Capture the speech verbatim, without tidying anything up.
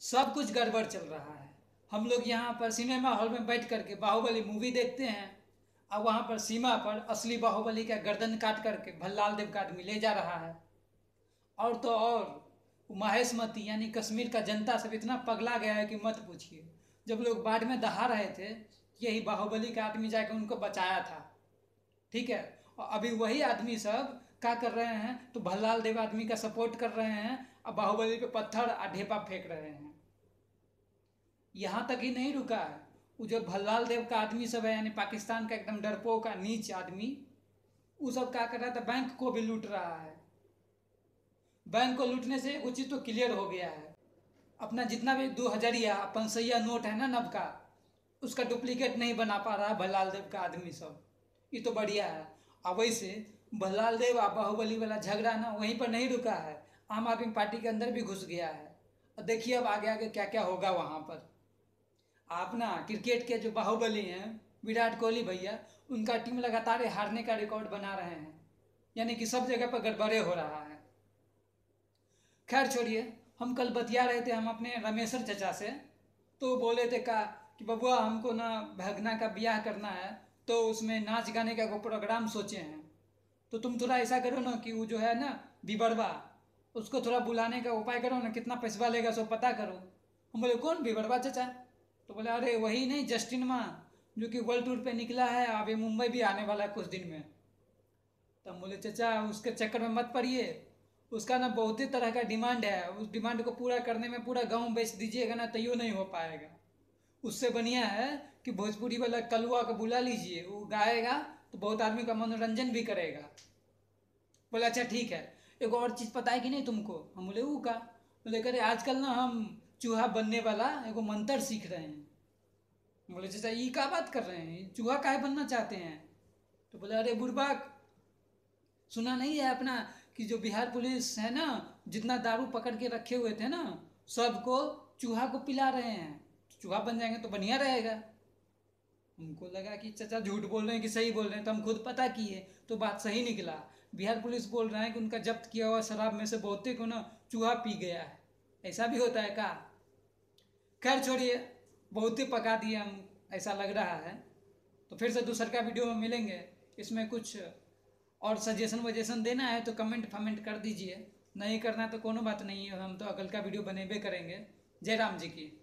सब कुछ गड़बड़ चल रहा है। हम लोग यहाँ पर सिनेमा हॉल में बैठ करके बाहुबली मूवी देखते हैं और वहाँ पर सीमा पर असली बाहुबली का गर्दन काट करके भल्लाल देव का आदमी ले जा रहा है। और तो और महेशमती यानी कश्मीर का जनता सब इतना पगला गया है कि मत पूछिए। जब लोग बाढ़ में दहा रहे थे, यही बाहुबली का आदमी जाकर उनको बचाया था। ठीक है, और अभी वही आदमी सब क्या कर रहे हैं, तो भल्लाल देव आदमी का सपोर्ट कर रहे हैं और बाहुबली पे पत्थर और ढेपा फेंक रहे हैं। यहाँ तक ही नहीं रुका है, वो जो भल्लाल देव का आदमी सब है यानी पाकिस्तान का एकदम डरपोक का नीच आदमी, वो सब क्या कर रहा था, बैंक को भी लूट रहा है। बैंक को लूटने से वो चीज़ तो क्लियर हो गया है, अपना जितना भी दो हजारिया पंसैया नोट है ना नब का, उसका डुप्लीकेट नहीं बना पा रहा है भल्लाल देव का आदमी सब। ये तो बढ़िया है। और वैसे भल्लाल देव और बाहुबली वाला झगड़ा ना वहीं पर नहीं रुका है, आम आदमी पार्टी के अंदर भी घुस गया है। और देखिए अब आगे आगे क्या क्या होगा वहाँ पर। आप ना क्रिकेट के जो बाहुबली हैं विराट कोहली भैया, उनका टीम लगातार हारने का रिकॉर्ड बना रहे हैं, यानी कि सब जगह पर गड़बड़े हो रहा है। खैर छोड़िए, हम कल बतिया रहे थे हम अपने रमेशर चचा से, तो बोले थे का कि बबुआ हमको ना भगना का ब्याह करना है, तो उसमें नाच गाने का प्रोग्राम सोचे हैं, तो तुम थोड़ा ऐसा करो ना कि वो जो है ना बिबरवा, उसको थोड़ा बुलाने का उपाय करो ना, कितना पैसा लेगा सो पता करो। हम बोले कौन बिबरवा चचा? तो बोले अरे वही नहीं जस्टिन माँ, जो कि वर्ल्ड टूर पे निकला है, अभी मुंबई भी आने वाला है कुछ दिन में। तो हम बोले चचा उसके चक्कर में मत पड़िए, उसका ना बहुत ही तरह का डिमांड है, उस डिमांड को पूरा करने में पूरा गांव बेच दीजिएगा ना तैयो नहीं हो पाएगा। उससे बढ़िया है कि भोजपुरी वाला कलुआ को बुला लीजिए, वो गाएगा तो बहुत आदमी का मनोरंजन भी करेगा। बोले अच्छा ठीक है, एक और चीज़ पता है कि नहीं तुमको? हम बोले वो का? बोले करे आजकल ना हम चूहा बनने वाला एगो मंत्र सीख रहे हैं। बोले चाचा ये क्या बात कर रहे हैं, चूहा काहे बनना चाहते हैं? तो बोले अरे बुड़बक, सुना नहीं है अपना कि जो बिहार पुलिस है ना, जितना दारू पकड़ के रखे हुए थे ना, सबको चूहा को पिला रहे हैं, चूहा बन जाएंगे तो बढ़िया रहेगा। हमको लगा कि चाचा झूठ बोल रहे हैं कि सही बोल रहे हैं, तो हम खुद पता किए तो बात सही निकला। बिहार पुलिस बोल रहे हैं कि उनका जब्त किया हुआ शराब में से बहुते को ना चूहा पी गया है। ऐसा भी होता है का? खैर छोड़िए, बहुत ही पका दिए हम, ऐसा लग रहा है। तो फिर से दूसर का वीडियो में मिलेंगे। इसमें कुछ और सजेशन वजेशन देना है तो कमेंट फमेंट कर दीजिए, नहीं करना तो कोनो बात नहीं है, हम तो अगल का वीडियो बनेबे करेंगे। जय राम जी की।